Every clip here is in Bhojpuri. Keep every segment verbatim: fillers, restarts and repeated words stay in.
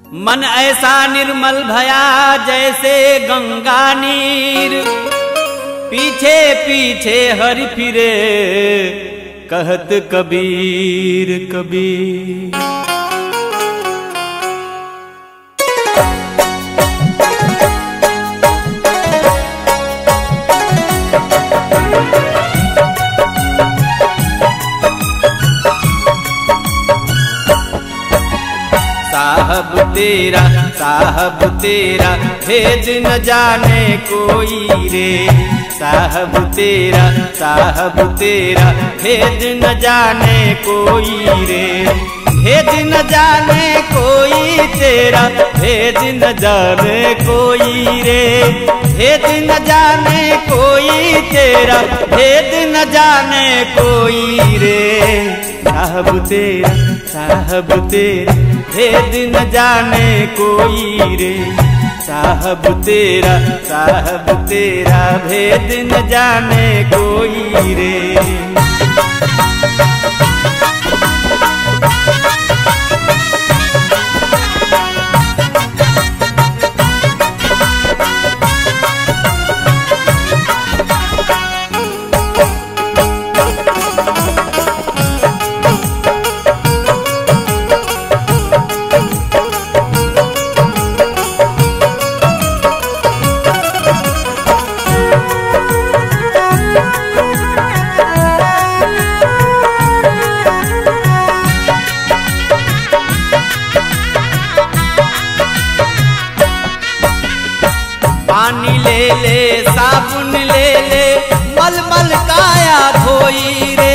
मन ऐसा निर्मल भया जैसे गंगा नीर, पीछे पीछे हरि फिरे कहत कबीर कबीर। साहब तेरा साहब तेरा भेद न जाने कोई रे, साहब तेरा साहब तेरा भेद न जाने कोई रे, भेद न जाने कोई तेरा, भेद न जाने कोई रे, भेद न जाने कोई तेरा, भेद न जाने कोई रे। साहब तेरा साहब तेरा भेद न जाने कोई रे, साहब तेरा साहब तेरा भेद न जाने कोई रे। पानी ले ले साबुन ले ले मल मल काया धोई रे,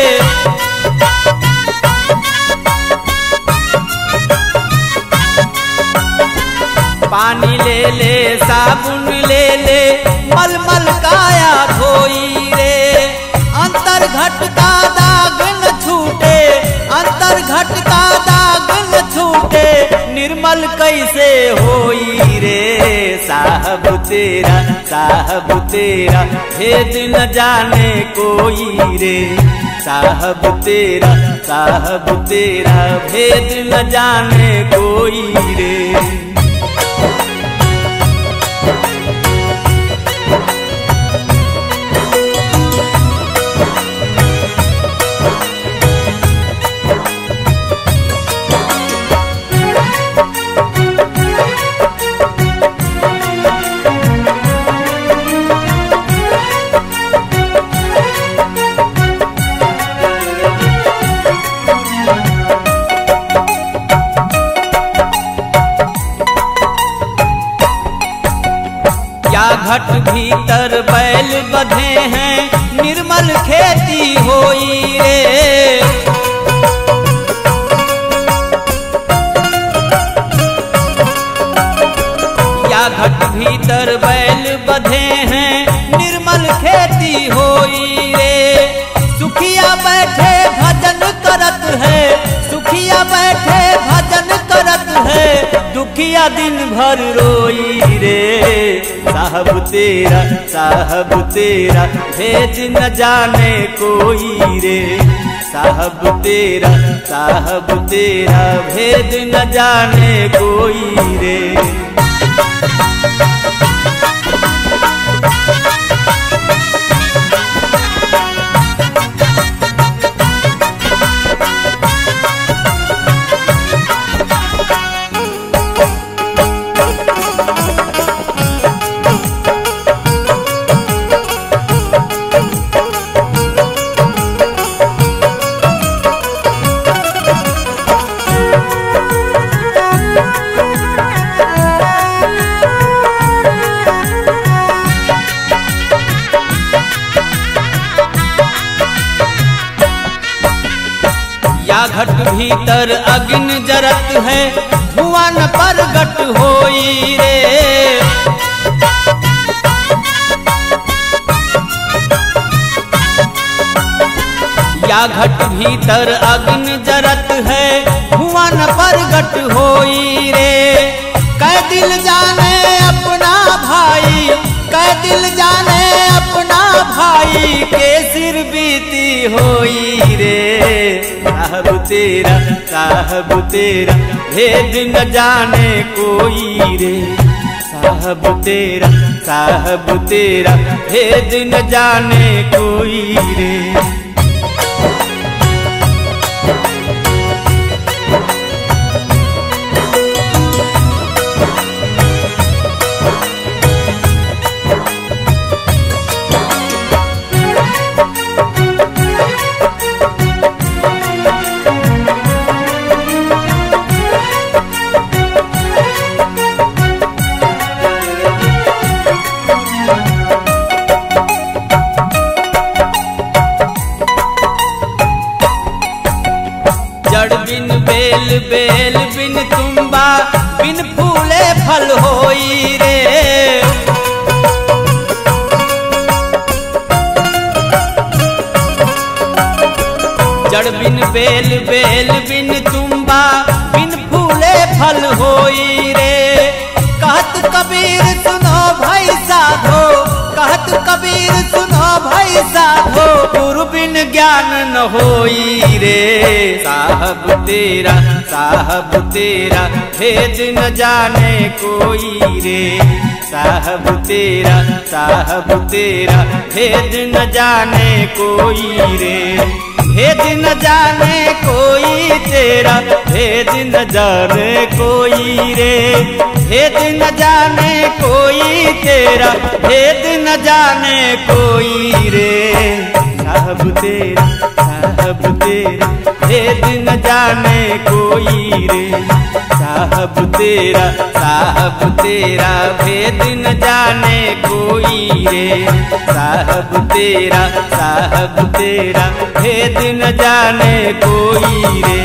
पानी ले ले साबुन ले ले मल मल काया धोई रे। अंतर घट का दाग न छूटे, अंतर घट का दाग न छूटे, निर्मल कैसे होई रे। साहब तेरा साहब तेरा भेद न जाने कोई रे, साहब तेरा साहब तेरा भेद न जाने कोई रे। या घट भीतर बैल बधे हैं निर्मल खेती होई रे, या घट भीतर बैल बधे हैं निर्मल खेती होई रे। सुखिया बैठे भजन करत है, सुखिया बैठे भजन करत है, दुखिया दिन भर रोई रे। साहब तेरा साहब तेरा भेद न जाने कोई रे, साहब तेरा साहब तेरा भेद न जाने कोई रे। या घट भीतर अग्नि जरत है धुआं न प्रगट होई रे, या घट भीतर अग्नि जरत है धुआं न प्रगट होई रे। कै दिल जाने अपना भाई, कै दिल जाने अपना भाई के सिर बीती होई रे। साहब तेरा साहब तेरा भेद न जाने कोई रे। साहब तेरा साहब तेरा भेद न जाने कोई रे। जड़ बिन बेल बेल बिन तुम्बा बिन फूले फल होई रे। जड़ बिन बेल बेल बिन तुम्बा बिन फूले फल होई रे। कहत कबीर सुनो भाई साधो, कहत कबीर सुनो भाई साधो, गुरु बिन ज्ञान न होई रे। साहब तेरा साहब तेरा भेद न जाने कोई रे। साहब तेरा साहब तेरा भेद न जाने कोई रे। भेद न जाने कोई तेरा भेद न जाने कोई रे। भेद न जाने कोई तेरा भेद न जाने कोई रे। साहब तेरा साहब तेरा भेद न जाने कोई रे। साहब तेरा साहब तेरा भेद न जाने कोई रे। साहब तेरा साहब तेरा भेद न जाने कोई रे।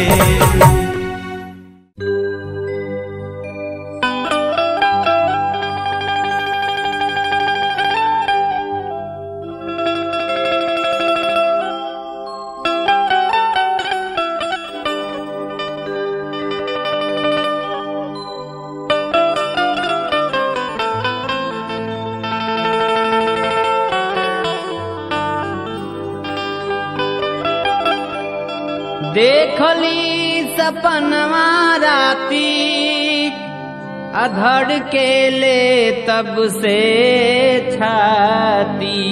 देखली सपनवा राती अधड़ के ले तब से छाती।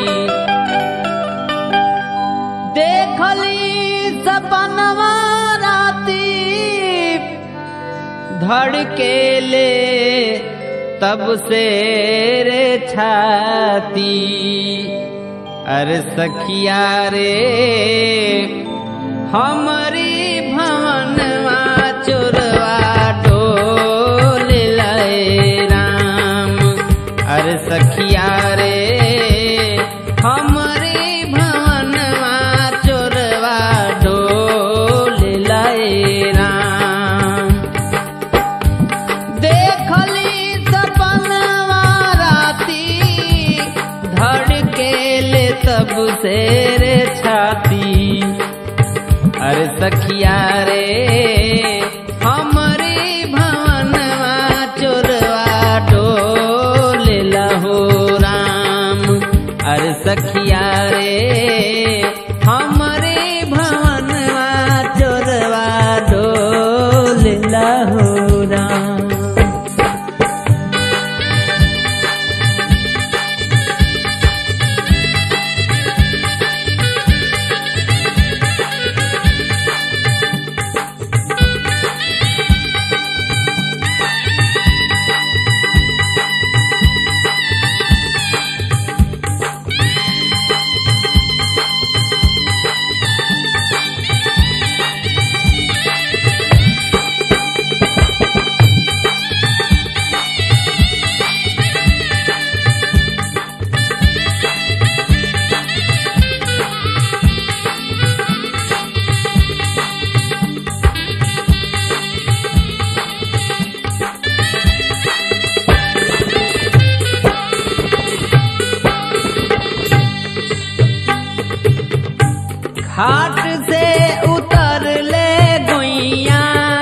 देखली सपनवा राती धड़ के ले तब से रे छाती। अरे सखिया रे हमारी भवनवा चोरवा डोल लाए राम। अरे सखिया रे हमारी भवनवा चोरवा डोल लाए राम। देखली सपनवा राती धड़ के ले तब से रे छाती। अरे सखिया रे हमारी भवनवा चोरवा डोल लहो राम। अरे सखिया रे हमारी भवनवा चोरवा डोल लहो राम। घाट से उतर ले गुइया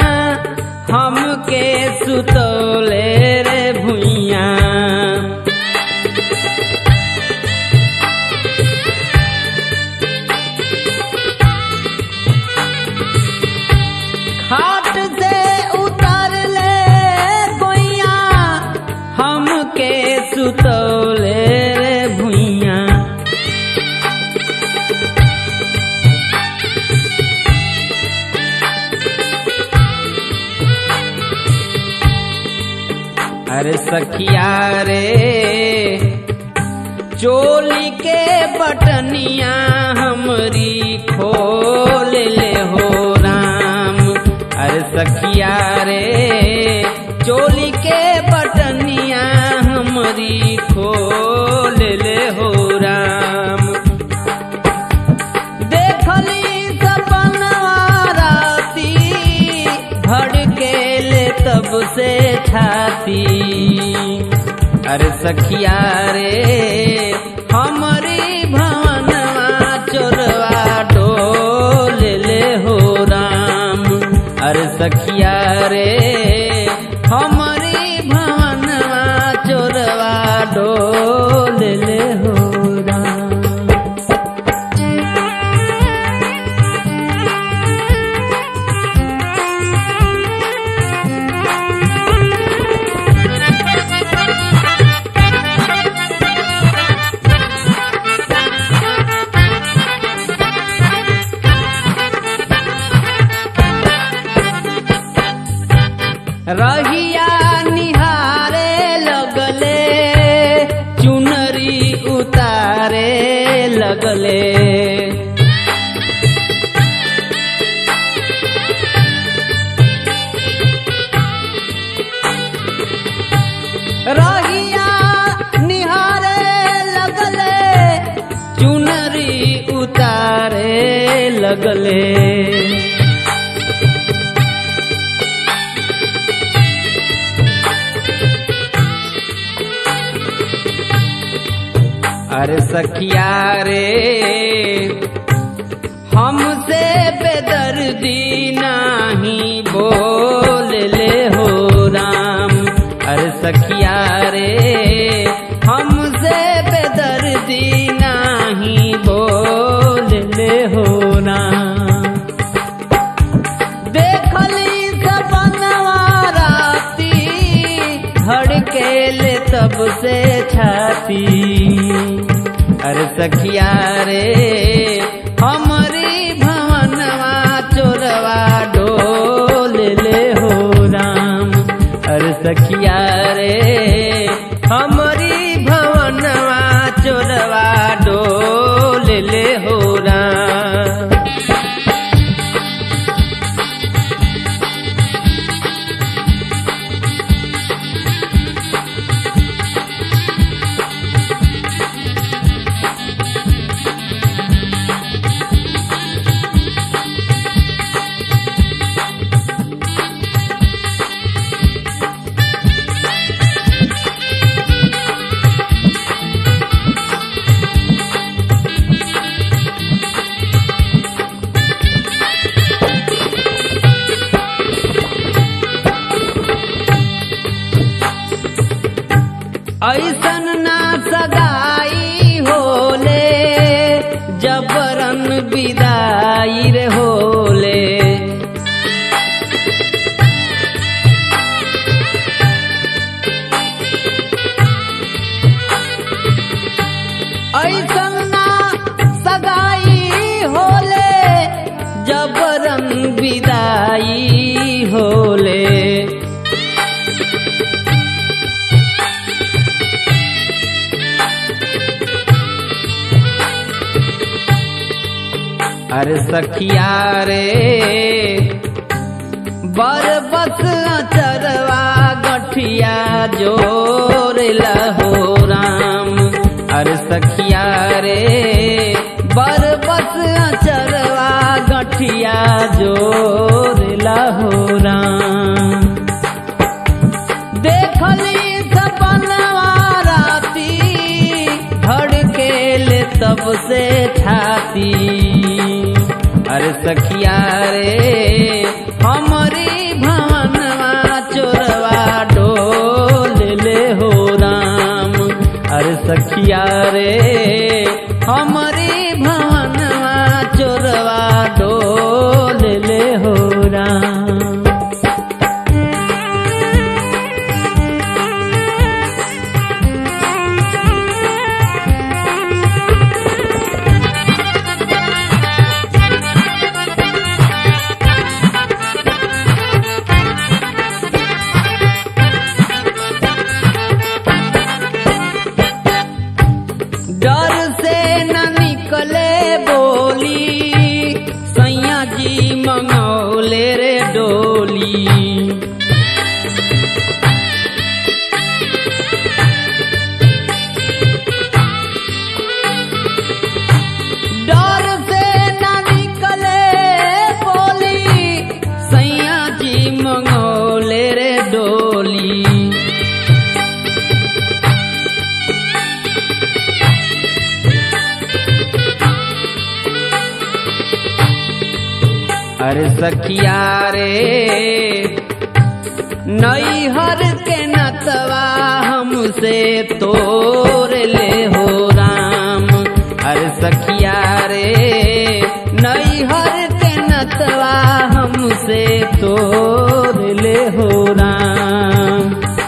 हमके सुतोले रे भुइया। अरे सखिया रे चोली के बटनिया हमरी खोल ले हो राम। अरे सखिया रे चोली के बटनिया हमरी खोल ले हो राम। देखली सपनवा राती भड़के ले तब से छाती। अरे सखिया रे हमरी भवनवा चोरवा डोल ले हो राम। अरे सखिया रे हमरी भवनवा चोरवा डोल ले हो राम। रहिया निहारे लगले चुनरी उतारे लगले। रहिया निहारे लगले चुनरी उतारे लगले। अरे सखिया रे हमसे बेदर्दी नाही बोल ले हो राम। अरे सखिया रे हमसे बेदर्दी नाही बोल ले हो राम। देखली सपनवा राती धड़के ले तब से छाती। अरे सखिया रे हमरी भवनवा चोरवा डोल ले हो राम। अरे सखिया रे हमरी भवनवा चोरवा डोल ले हो राम। ऐसन ना सगाई होले जबरन विदाई रे होले। ऐसन ना सगाई होले जबरन विदाई होले। अरे सखिया रे बरबस चरवा गठिया जोर लहो राम। अरे सखिया रे बरबस चरवा गठिया जोर लहो राम। देखली सपनवा राती धड़के ले तब से छाती। अरे सखिया रे हमरी भवनवा चोरवा डोल ले हो राम। अरे सखिया रे हमरी भवनवा चोरवा डोल ले हो राम। अरे सखिया रे नैहर के नतवा हमसे तोड़ ले हो राम। अरे सखिया रे नैहर के नतवा हमसे तोड़ ले हो राम।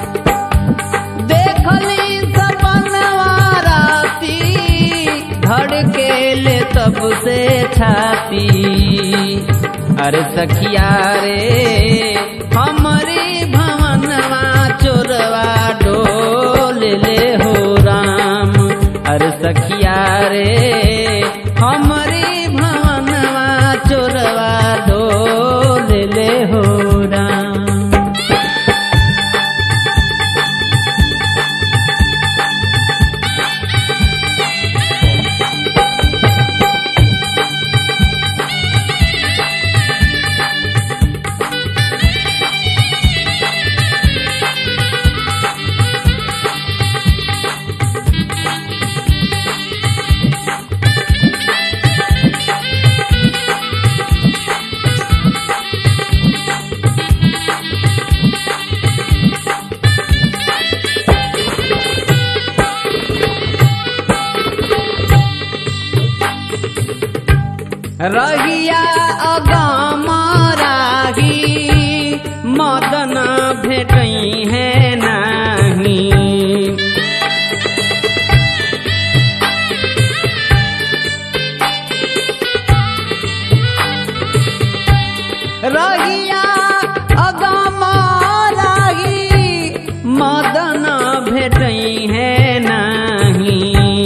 देखली सपनवा राती धड़केले तब से छाती। अरे सखिया रे हमारी भवनवा चोरवा डोल ले हो राम। अरे सखिया रे हमारी भवनवा चोरवा डोल ले हो राम। रहिया अगम राही मदन भेटई है नाही। रहिया अगम राही मदन भेटई है नाही।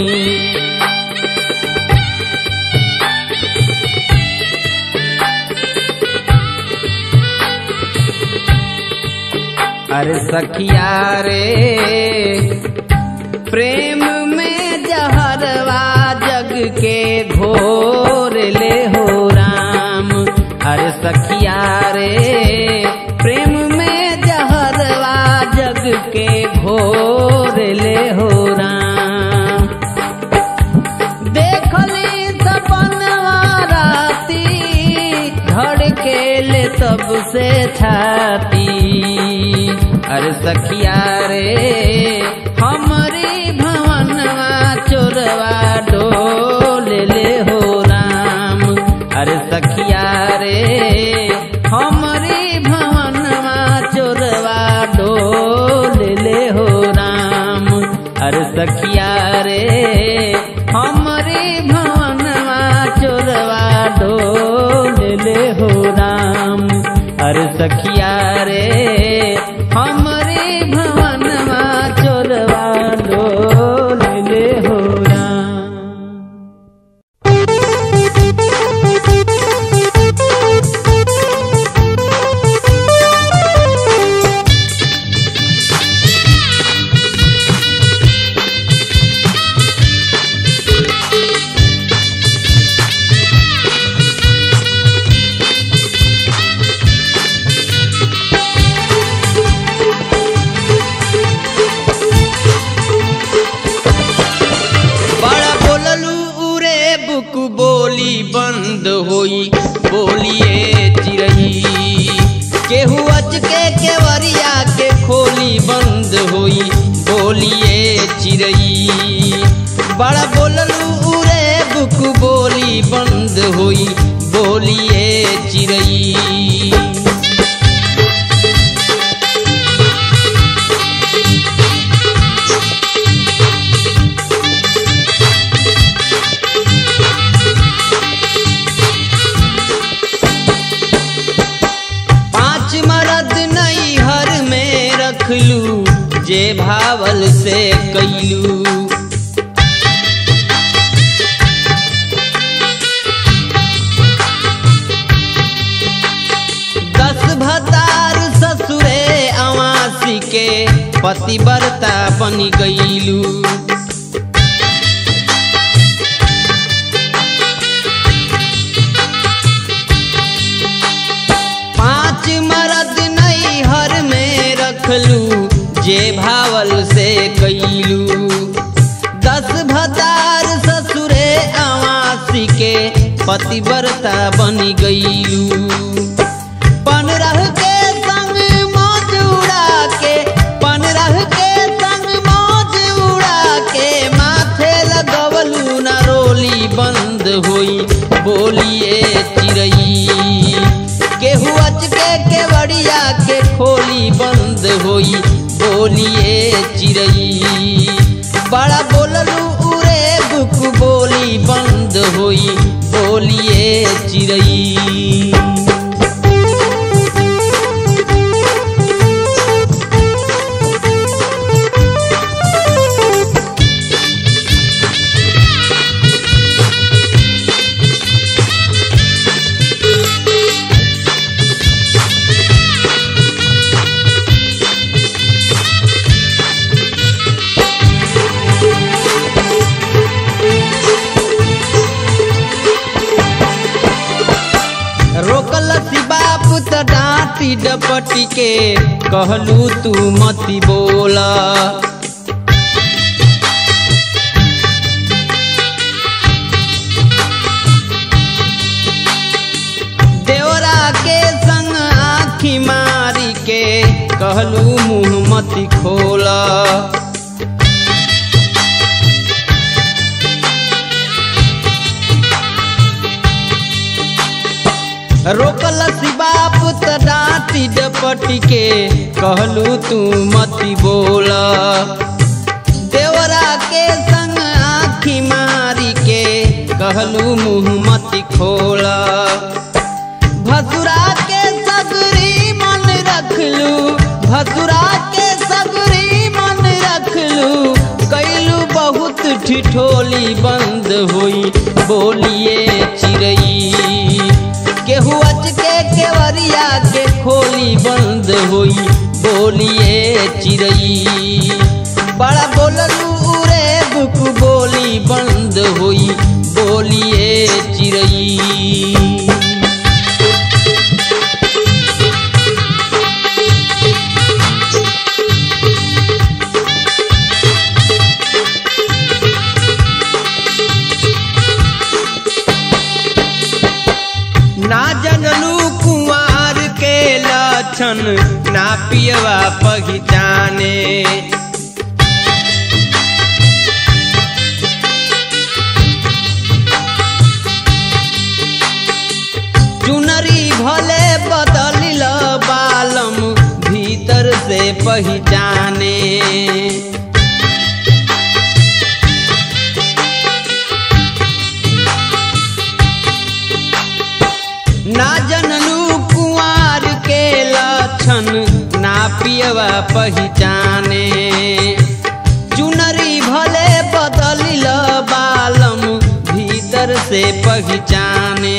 अरे सखिया रे प्रेम में जहरवा जग के घोर ले हो राम। अरे सखिया रे प्रेम में जहरवा जग के घोर ले हो राम। देखली सपनवा राती धड़केले तब से छाती। अरे सखिया रे हमारी भवनवा चोरवा डोल ले हो राम। अरे सखिया रे हमारी भवनवा चोरवा डोल ले हो राम। अरे सखिया रे हमारी भवनवा चोरवा डोल ले हो राम। अरे सखिया रे हमारे भवनवा चोरवा डोल ले हो राम। बोली बंद होई बोलिए चिरई केहू अच के केवरिया के खोली बंद होई बोलिए चिरई। बड़ा बोललू रे बुक बोली बंद होई बोलिए चिरई। रखलू जे भावल से कैलू दस भतार ससुरे अवासी के पतिव्रता बन गईलू। पांच मरद नैहर में रखलू जे भावल से कैलू। दस भतार ससुरे अवासी के पतिव्रता बनी गईलू। पनरह के संग मौज उड़ा के, पनरह के संग मौज उड़ा के माथे लगवलू न रोली बंद होई बोलिए चिरई। केहू अचके केवड़िया के खोली बंद होई बोलिए चिरई। बड़ा बोललू उरे बुक बोली बंद होई बोलिए चिरई। रोकलसी बाप त डांटी डपटी के कहलू तू मती बोला। देवरा के संग आँखी मारी के कहलू मुँह मती खोला। रोकलसी बाप त डांटी डपटी के कहलू तू मती बोला। देवरा के संग आँखी मारी के कहलू मुँह मती खोला। भसुरा के सगरी मन रखलू, भसुरा के सगरी मन रखलू। कैलू बहुत ठिठोली बंद हुई बोलिए चिरई। केहू अचके केवरिया के खोली बंद हुई बोलिए चिरई। बड़ा बोललू रे बुक बोली बंद हुई बोलिए चिरई। ना जनलू कुंवार के लक्षण ना पियवा पहचाने। चुनरी भले बदलिल बालम भीतर से पहचाने। ना जनलू कुंवार के लक्षण ना पियवा पहचाने। चुनरी भले बदलिल बालम भीतर से पहचाने।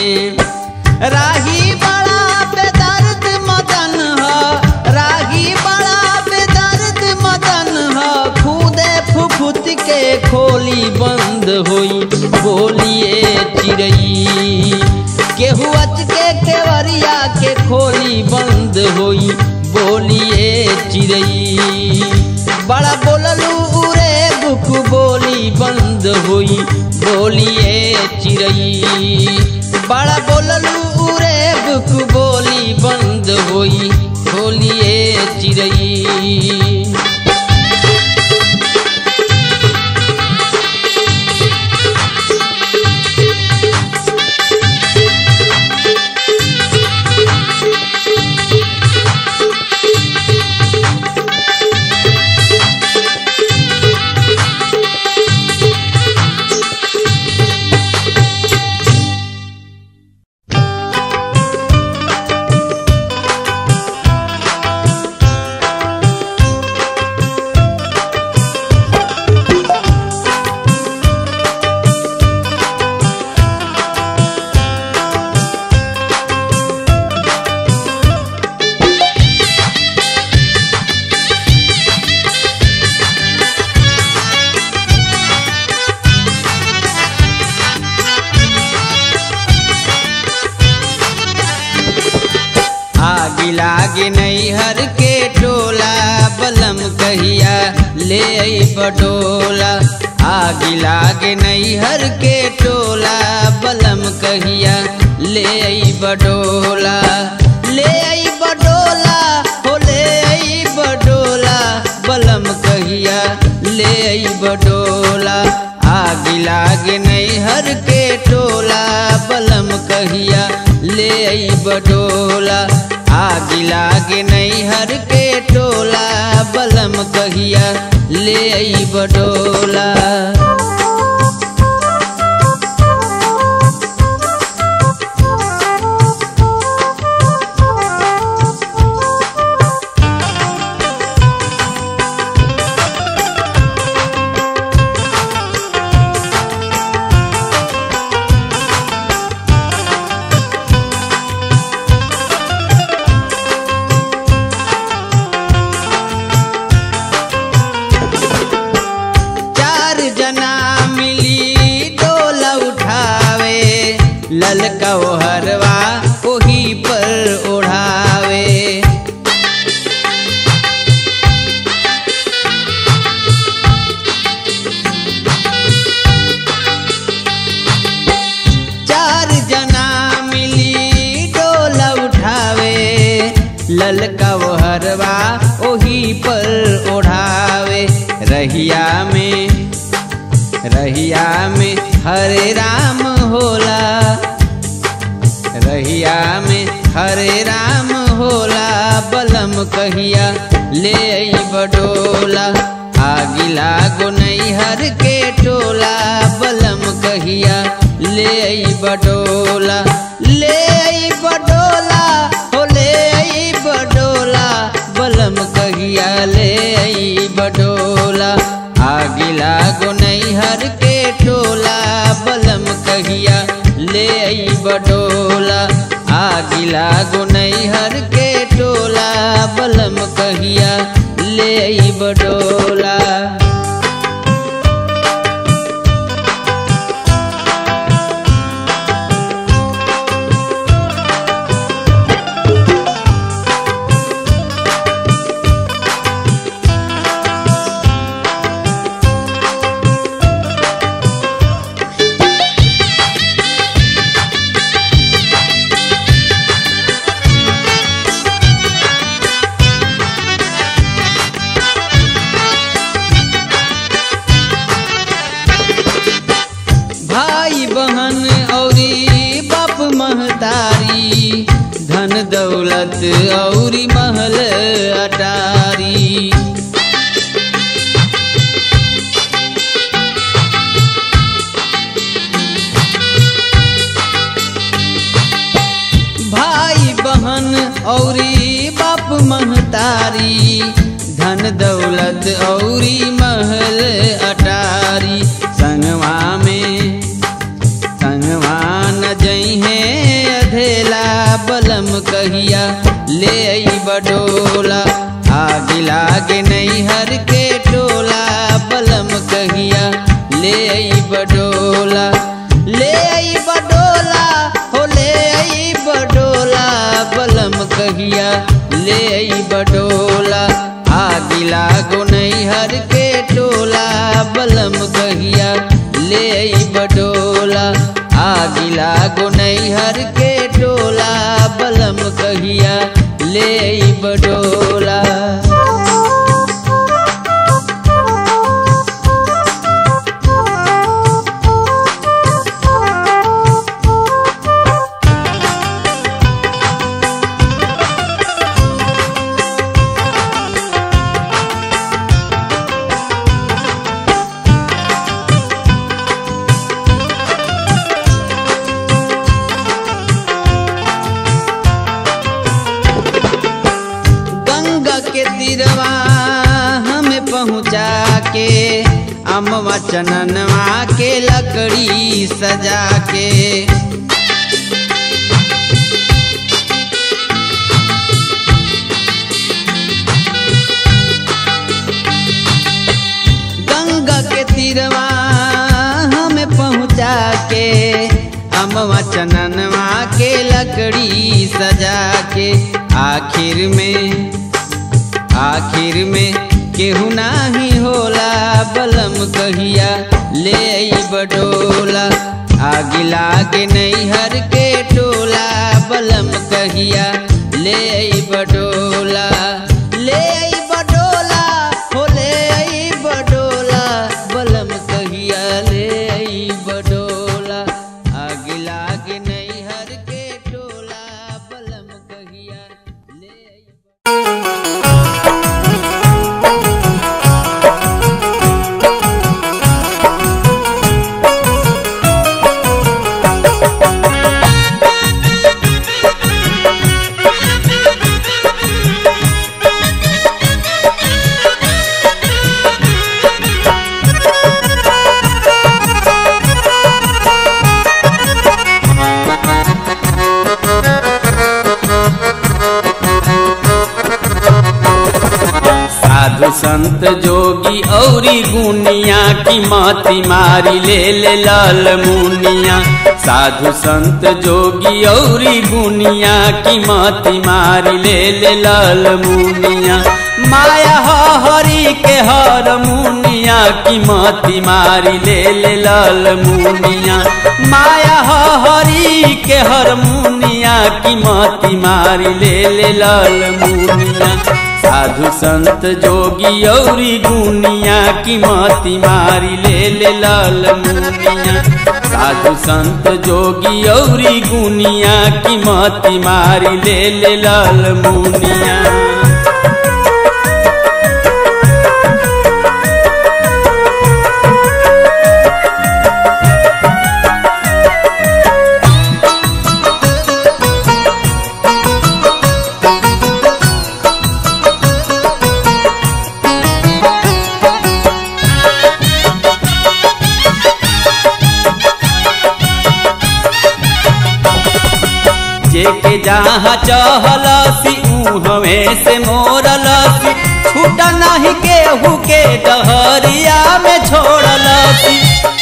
राही बड़ा बेदर्द मदन ह, राही बड़ा बेदर्द मदन ह। खुदे फुफुत के खोली बंद हुई बोलिए चिरई। केहू अचके केवरिया के खोली बंद हुई बोलिए चिरई। बड़ा बोललू रे बुक बोली बंद हुई बोलिए चिरई। बड़ा बोललू रे बुक बोली बंद हुई बोलिए चिरई। लागे नैहर के टोला बलम कहिया ले आई पटोला। आगी लागे नैहर के टोला बलम कहिया ले आई बडोला ले आई बडोला हो ले आई बडोला बलम कहिया ले आई बडोला आगी लागे नैहर के टोला बलम कहिया ले आई बडोला आगी लागे नैहर के टोला बलम कहिया ले आई बडोला। ललका वो हरवा ओही पर ओढ़ावे चार जना मिली डोला उठावे ललका वो हरवा ओही पर ओढ़ावे रहिया में रहिया में हरे राम होला रहिया में हरे राम होला बलम कहिया ले आई बडोला आगी लागो नैहर के टोला बलम कहिया ले आई बडोला ले आई बडोला हो ले आई बडोला बलम कहिया ले आई बडोला आगी लागो नैहर के टोला बलम कहिया ले आई बडोला आगी लागो नैहर के टोला बलम कहिया ले आई बडोला। बहन औरी बाप महतारी धन दौलत औरी महल अटारी भाई बहन औरी बाप महतारी धन दौलत औरी महल अटारी संगवा में संगवान जइहे अधेला बलम कहिया ले आई बडोला आगी लागे नैहर के टोला बलम कहिया ले आई बडोला ले आई बडोला हो ले आई बडोला बलम कहिया ले आई बडोला आगी लागो नैहर के टोला बलम कहिया ले आई बडोला आगी लागो नैहर के टोला बलम कहिया ले आई बडोला। तीरवा हमें पहुँचा के अमवा चननवा के लकड़ी सजा के गंगा के तीरवा हमें पहुँचा के अमवा चननवा के लकड़ी सजा के आखिर में आखिर में केहू नाही होला बलम कहिया ले बडोला। आग लागे नैहर के टोला बलम कहिया ले बडोला। ले बडोला हो ले बडोला बलम कहिया ले बडोला। आग लागे नैहर के टोला बलम कहिया ले। साधु संत जोगी औरी गुनिया की माती मारी ले ले लाल मुनिया। साधु संत जोगी औरी गुनिया की माती मारी ले ले लाल मुनिया। माया हो हरि के हर मुनिया की माती मारी ले ले लाल मुनिया। माया हो हरि के हर मुनिया की माती मारी ले ले लाल मुनिया। साधु संत जोगी औरी गुनिया की माती मारी ले ले लाल मुनिया। साधु संत जोगी औरी गुनिया की माती मारी ले ले लाल मुनिया। जेके जहाँ चहलसी उहवे से मोरलसी। छूटा नहीं केहू के डहरिया में छोड़लसी।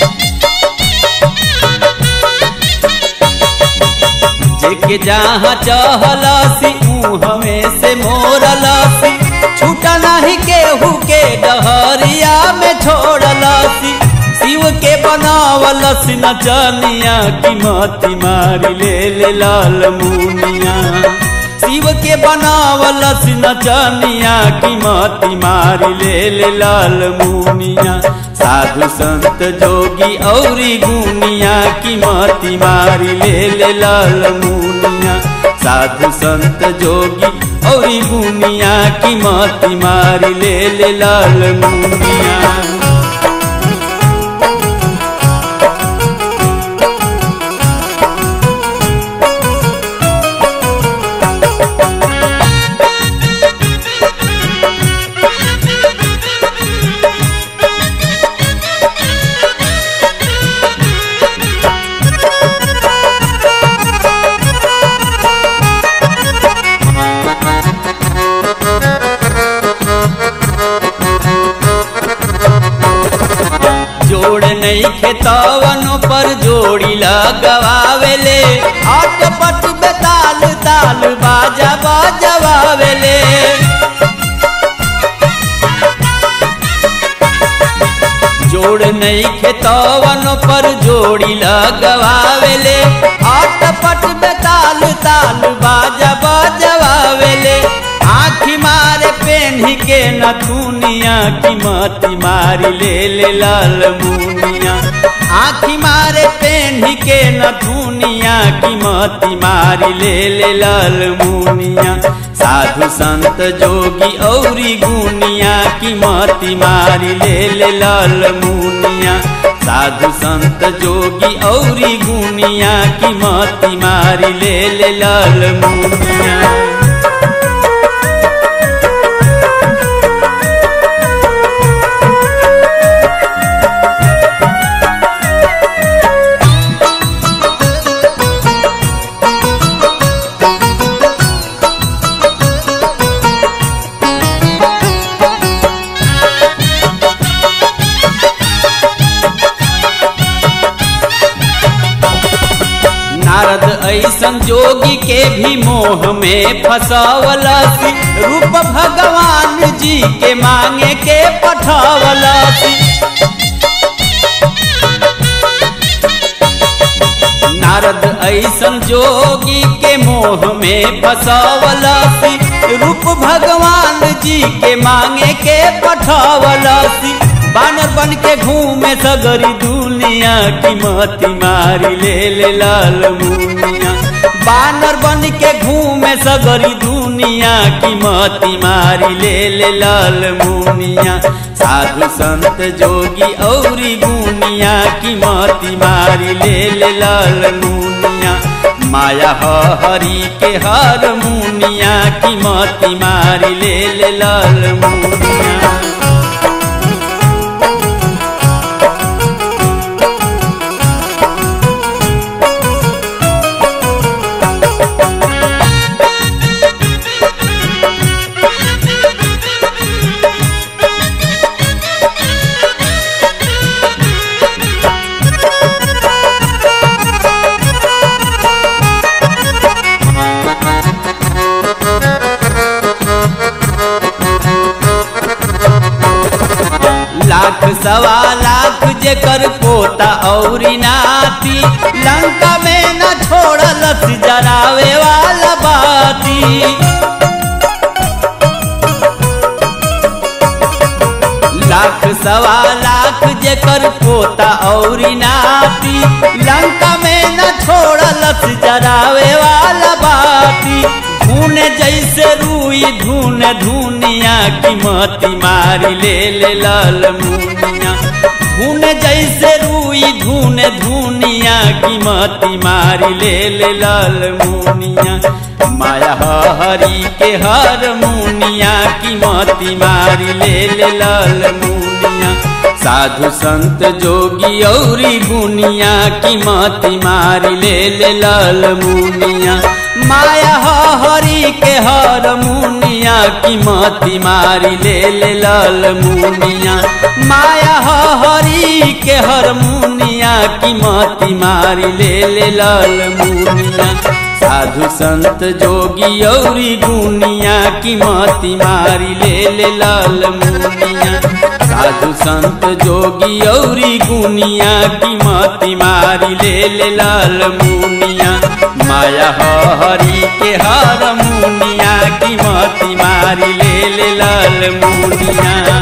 जेके जहाँ चहलसी उहवे से मोरलसी। छूटा नहीं केहू के डहरिया में छोड़लसी। शिव के बनावलस नचनिया की माती मारी ले ले लाल मुनिया। शिव के बनावलस नचनिया की माती मारी ले ले लाल मुनिया। साधु संत जोगी औरी गुनिया की माती मारी ले ले लाल मुनिया। साधु संत जोगी औरी गुनिया की माती मारी ले ले लाल मुनिया। खेतवनों पर जोड़ी लगवावेले। अटपट बेताल ताल बाजा बजवावेले। जोड़ नहीं खेतवनों पर जोड़ी लगवावेले। अटपट बेताल ताल बाजा बजवावेले। आँखी मारे पेन्ही के नथुनिया की माती मारी ले ले लाल मुनिया। आँखी मारे पेन्ही के नथुनिया की माती मारी ले ले लाल मुनिया। साधु संत जोगी औरी गुनिया की माती मारी ले ले लाल मुनिया। साधु संत जोगी औरी गुनिया की माती मारी ले ले लाल मुनिया। नारद ऐसन जोगी के भी मोह में फसावलसी। रूप भगवान जी के मांगे के पठावलसी। नारद ऐसन जोगी के मोह में फसवलसी, रूप भगवान जी के मांगे के पठवलसी। बानर बन के घूमे सगरी दुनिया की मती मारी ले ले लाल मुनिया। बानर बन के घूमे सगरी दुनिया की मती मारी ले ले लाल मुनिया। साधु संत जोगी औरी गुनिया की मती मारी ले ले लाल मुनिया। माया हरि के हर मुनिया की मती मारी ले ले लाल मुनिया। लाख सवा लाख जेकर पोता औरी नाती, लंका में न छोड़लस जरावे वाला बाती। लाख सवा लाख जेकर पोता औरी नाती, लंका में न छोड़लस जरावे वाला बाती। धुन जैसे रुई धुन धुनिया की मती मारी ले ले लाल मुनिया। धुन जैसे रुई धुन धुनिया की मती मारी ले ले लाल मुनिया। माया हरि के हर मुनिया की मती मारी ले ले लाल मुनिया। साधु संत जोगी औरी गुनिया की मती मारी ले ले लाल मुनिया। माया हरि के हर मुनिया की मती मारी ले ले लाल मुनिया। माया हरि के हर मुनिया की मती मारी ले ले लाल मुनिया। साधु संत जोगी औरी गुनिया की मती मारी ले ले लाल मुनिया। साधु संत जोगी औरी गुनिया की मती मारी ले ले लाल मुनिया। माया हरि के हर मुनिया की मती मारी ले ले लाल मुनिया।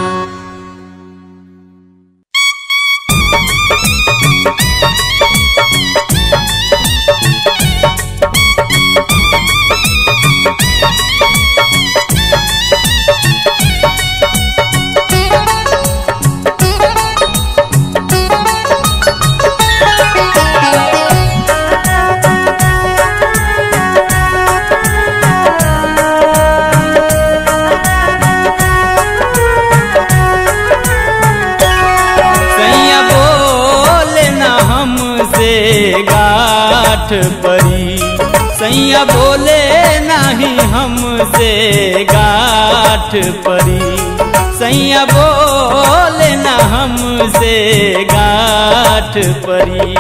परी सैया बोले नहीं हमसे गाठ परी। सैया बोले ना हमसे गाठ परी।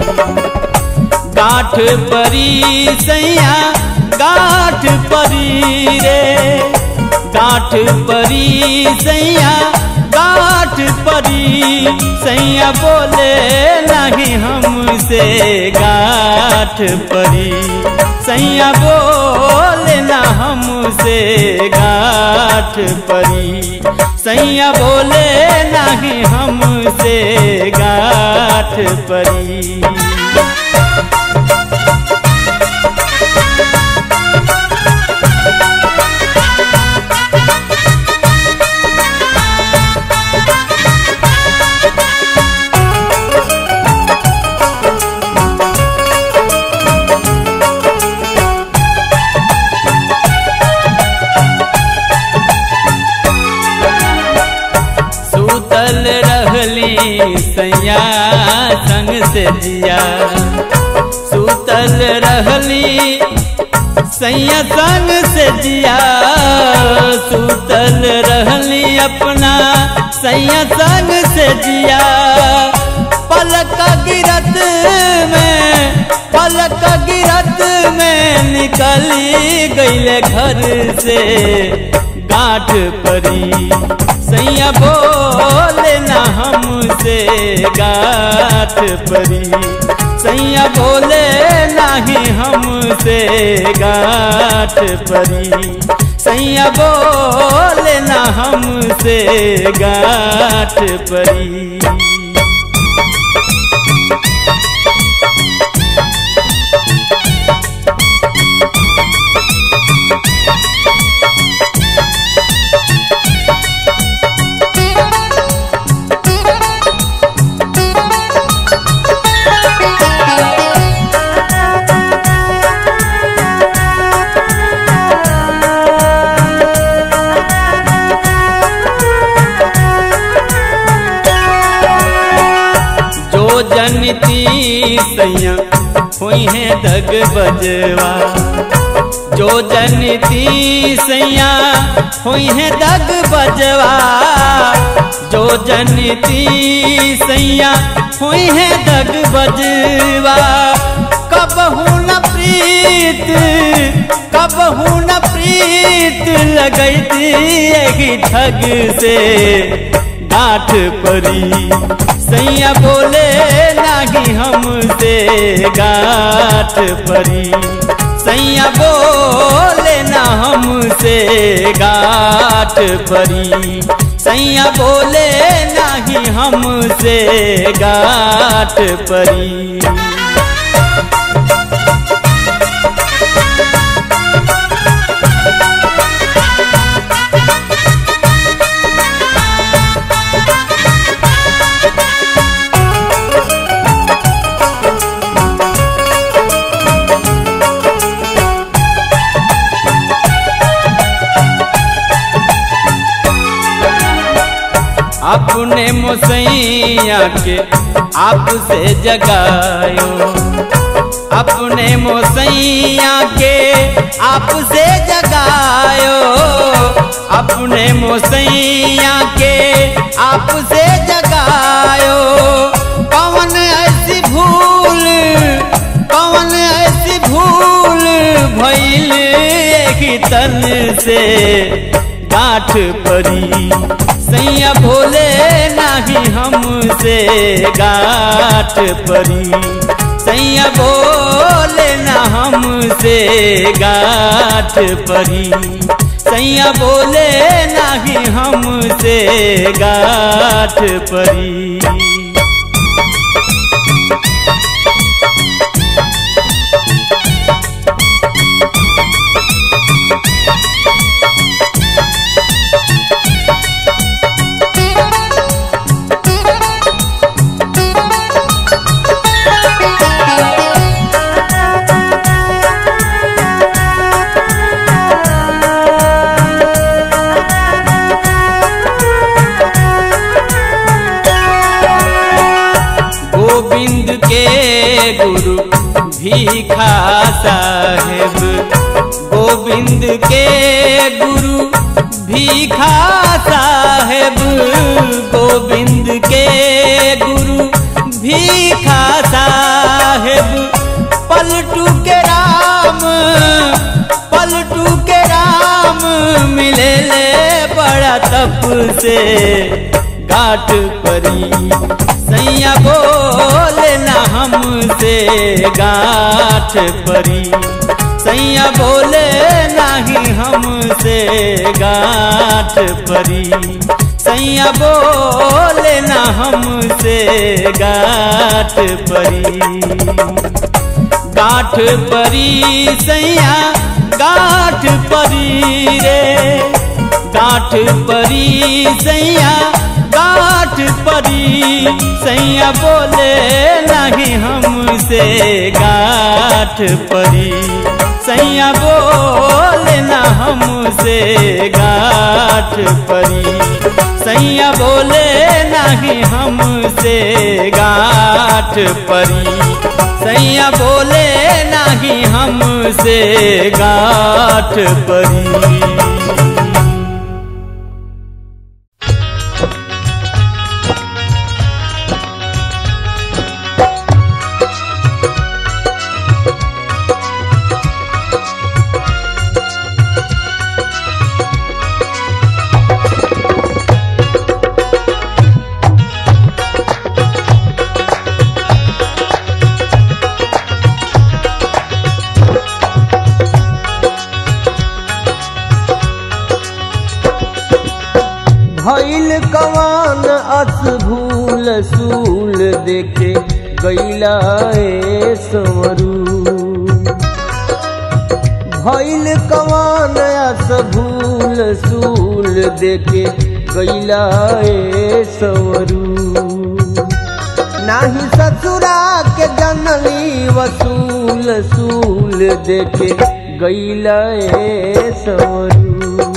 गाठ परी सैया गाठ परी रे। गाठ परी सैया गाठ परी। सैया बोले नहीं हमसे गाठ परी। सैया बोले ना हमसे गाठ परी। सैया बोले नहीं हमसे गाठ परी। सैया संग से जिया सुतल रहली। सैया संग से जिया सुतल रहली अपना सैया संग से जिया। पलक गिरत में पलक गिरत में निकली गईले घर से गाठ परी। सैया बोले ना हमसे हमसे गाठ परी। सैया बोले नहीं हमसे गाठ परी। सैया बोले ना हमसे गाठ परी। जनती सैया हुई है दग बजवा। जो जनती सैया हुई है दग बजवा। जो जनती सैया हुई है दग बजवा। कब हूँ न प्रीत कब हूँ न प्रीत लगती एक ठग से गाठ परी। सैया बोले नहीं हमसे गाठ परी। सैया बोले ना हमसे गाठ परी। सैया बोले नहीं हमसे गाठ परी। अपने मोसैया के आपसे जगायो। अपने मोसैया के आपसे जगायो। अपने मोसैया के आपसे जगायो। कौन ऐसी भूल कौन ऐसी भूल भइल एक तन से गाठ परी। सैया बोले नहीं हमसे गाठ परी। सैया बोले ना हमसे गाठ परी। सैया बोले नहीं हमसे गाठ परी। गोविंद के गुरु भीखा साहेब। गोविंद के गुरु भीखा साहेब। गोविंद के गुरु भीखा साहेब। पलटू के राम पलटू के राम मिले ले बड़ा तप से गाठ परी। सैया बोले ना हमसे गाठ परी। सैया बोले नहीं हमसे गाठ परी। सैया बोले ना हमसे गाठ परी। गाठ परी सैया गाठ परी रे। गाठ परी सैया गाठ परी। सैया बोले नहीं हमसे गाठ परी। सैया बोले ना हमसे गाठ परी। सैया बोले नहीं हमसे गाठ परी। सैया बोले नहीं हमसे गाठ परी। भइल कवान अस भूल सूल देखे गैला ए संवरू। भइल कवान अस भूल सूल देखे गैला ए संवरू। नाही ससुरा के जनली वसूल सूल देखे गैला ए संवरू।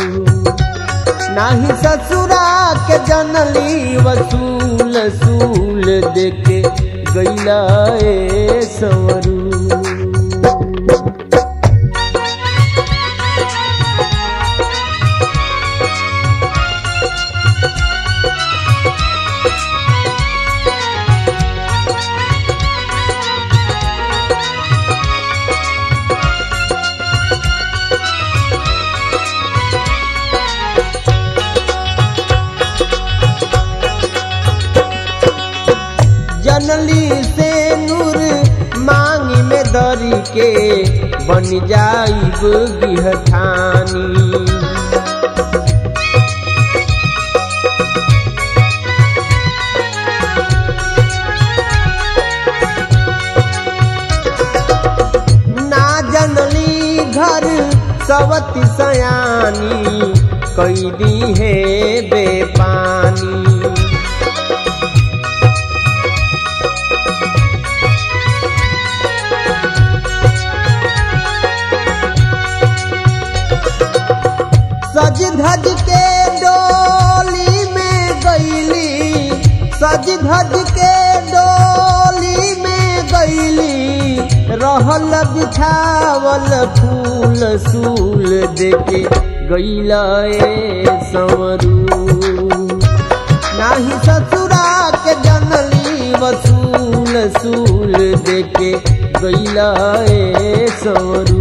नाही ससुरा के जनली वसूल सूल देखे गैला ए संवरू। जनली से नूर मांगी में दरी के बन जाइब गिहठानी। ना जनली घर सवती सयानी कैदी है बेपानी। सज धज के डोली में गईली, सज धज के डोली में गईली, रहल बिछावल फूल सूल देके गईला ए संवरू। नाही ससुरा के जनली वसूल सूल देके गईला ए संवरू।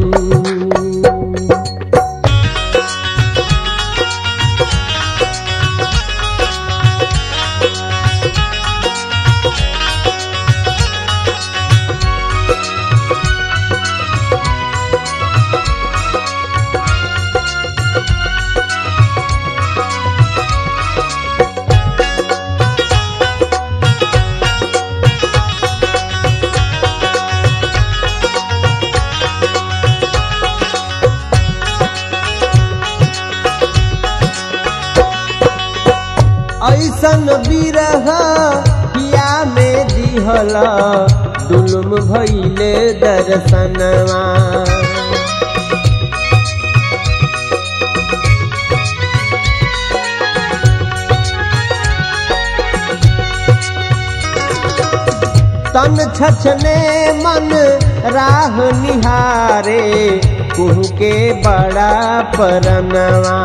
ऐसन बिरह पिया में दिहला दुलुम भइले दर्शनवा। तन छछने मन राह निहारे कुहू के बड़ा परनवा।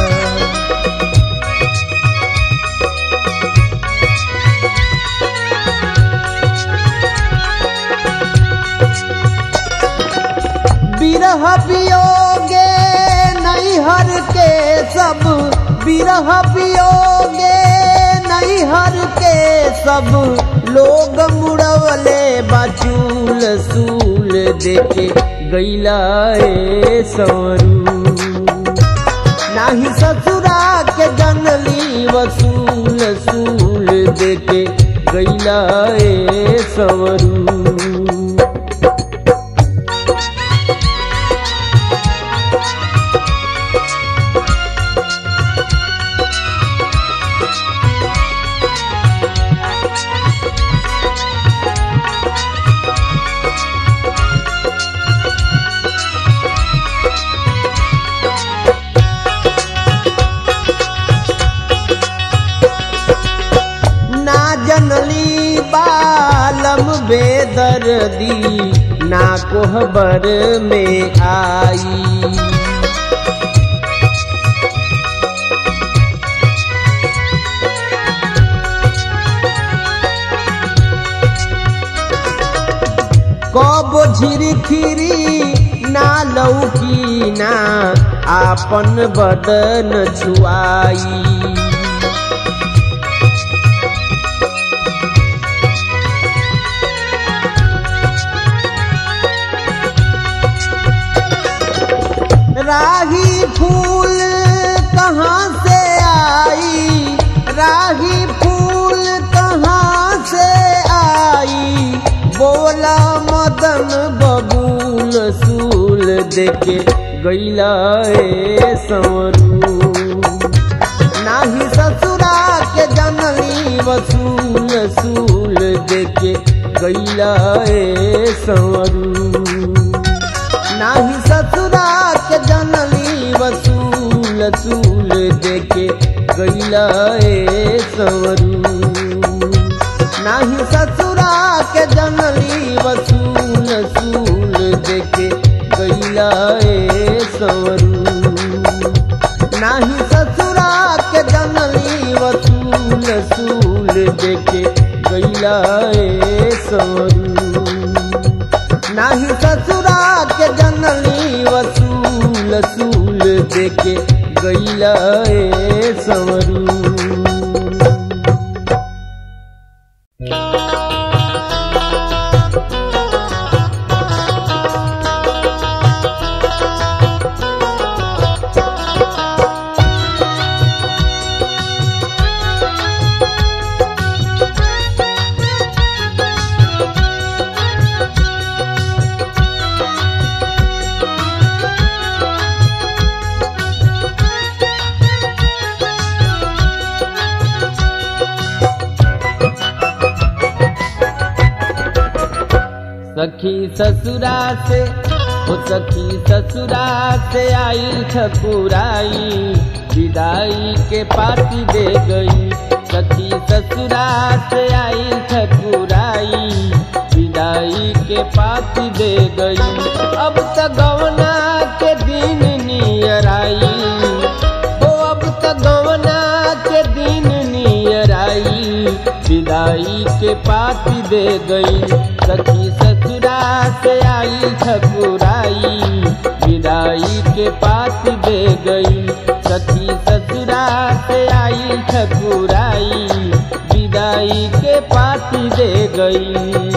बिरह वियोगे नैहर के सब, बिरह वियोगे नैहर के सब, लोग मुड़वले बाचूल सूल देके गैला ए संवरू। नाही ससुरा के जनली वसूल सूल देके गैला ए संवरू। जनली बालम बेदर्दी ना कोहबर में आई। कबो झिरखिरी ना लौकी ना आपन बदन छुआई। राही फूल कहाँ से आई, देके गईला ए संवरू। नाही ससुरा के जनली वसूल सूल देके गईला ए संवरू। नाही ससुरा के जनली वसूल सूल देके गईला ए संवरू। नाही ससुरा के जनली वसूल सूल देके गईला ए संवरू। नाही ससुरा के जनली वसूल सूल देके गईला ए संवरू। नाही ससुरा के जनली वसूल सूल देके गईला ए संवरू। सखी ससुरा से ओ सखी ससुरा से आई ठकुराई विदाई के पाती दे गई। सखी ससुरा से आई ठकुराई विदाई के पाती दे गई। अब तक गवना के दिन नियर आई, ओ अब तक गवना के दिन नियर आई विदाई के पाती दे गई। सखी ससुरा से आई ठकुराई विदाई के पाती दे गई। सखी ससुरा से आई ठकुराई विदाई के पाती दे गई।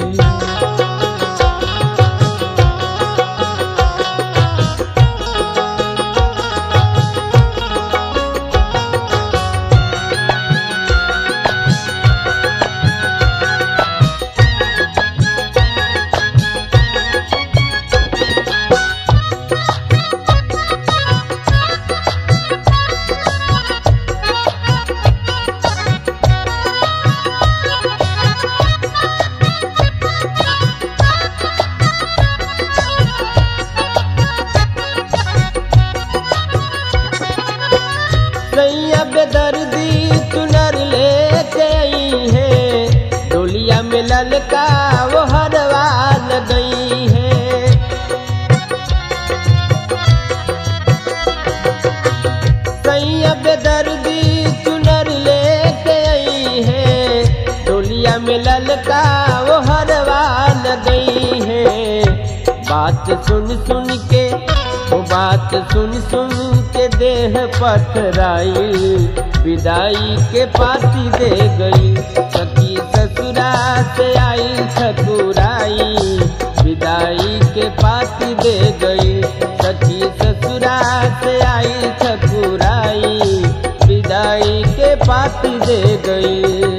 बेदर्दी चुनर लेके आई है, डोलिया में ललका वो हरवा गई है। सैया बेदर्दी चुनर लेके आई है, डोलिया में ललका वो हरवा गई है। बात सुन सुन के वो बात सुन सुन के देह पथराई विदाई के पाती दे गई। सखी ससुरा से आई ठकुराई विदाई के पाती दे गई। सखी ससुरा से आई ठकुराई विदाई के पाती दे गई।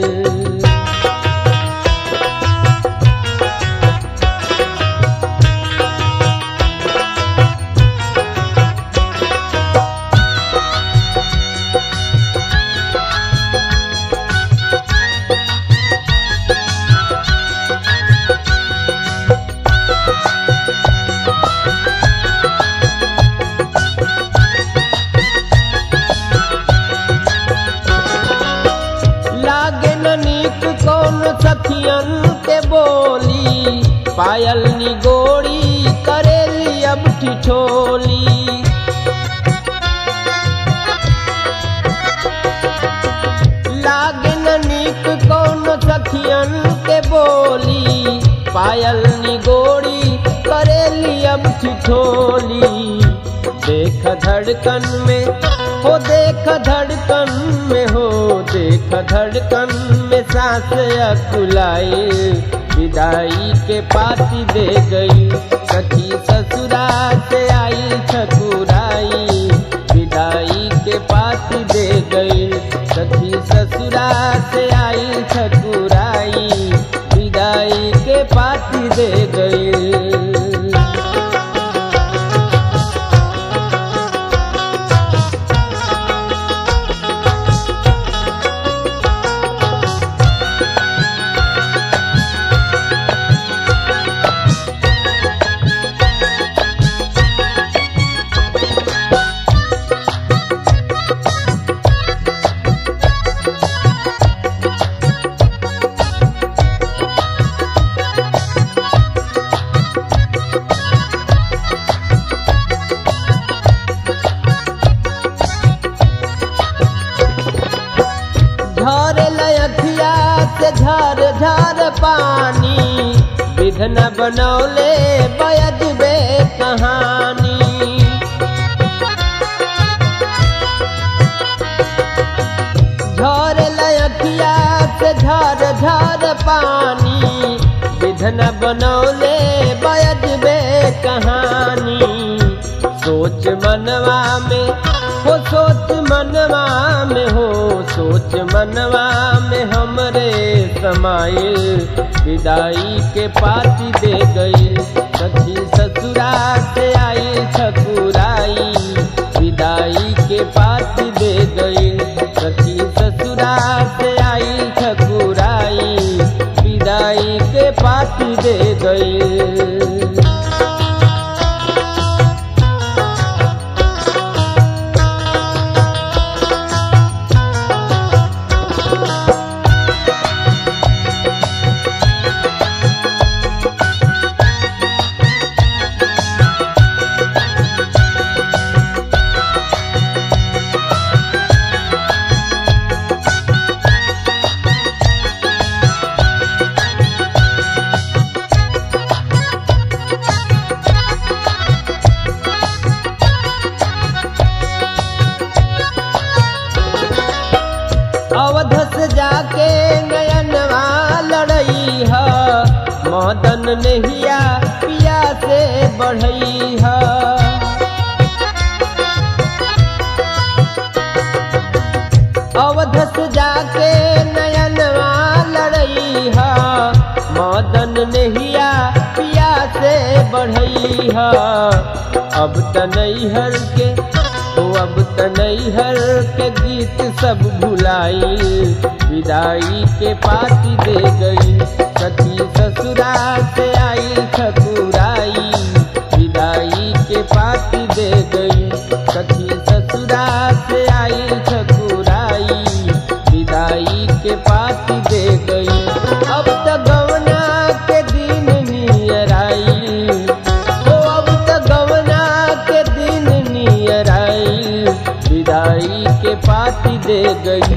सखियन के बोली पायल निगोड़ी करेली अब ठिठोली। लागे न नीक कौन सखियन के बोली पायल निगोड़ी करेली अब ठिठोली। देख धड़कन में हो देख धड़कन में हो देख धड़कन में सांस अकुलाए विदाई के पाती दे गई। सखी ससुरा से आई ठकुराई विदाई के पाती दे गई। सखी ससुरा से आई ठकुराई विदाई के पाती दे गई। झरे लखिया से झर झर पानी विधन बनौले बयदबे कहानी। झरे लखिया से झर झर पानी विधन बनौले बयदबे कहानी। सोच मनवा में हो सोच मनवा में हो सोच मनवा में हमरे समाइल विदाई के पाती दे गई। सखी ससुरा से आई ठकुराई विदाई के पाती दे गई। सखी ससुरा से आई ठकुराई विदाई के पाती दे गई। अवधस जाके नयनवा लड़ई है मदन नहिया पिया से बढ़ई है। अवधस जाके नयनवा लड़ई है मदन नहिया पिया से बढ़ई है। अब तनैहर के तो अब तनैहर के गीत सब भुलाई विदाई के पाती दे गई। सखी ससुरा से आई ठकुराई विदाई के पाती दे गई। सखी ससुरा से आई ठकुराई विदाई के पाती दे गई। अब तक गवना के दिन नियर आई हो अब तक गवना के दिन नियर आई विदाई के पाती दे गई।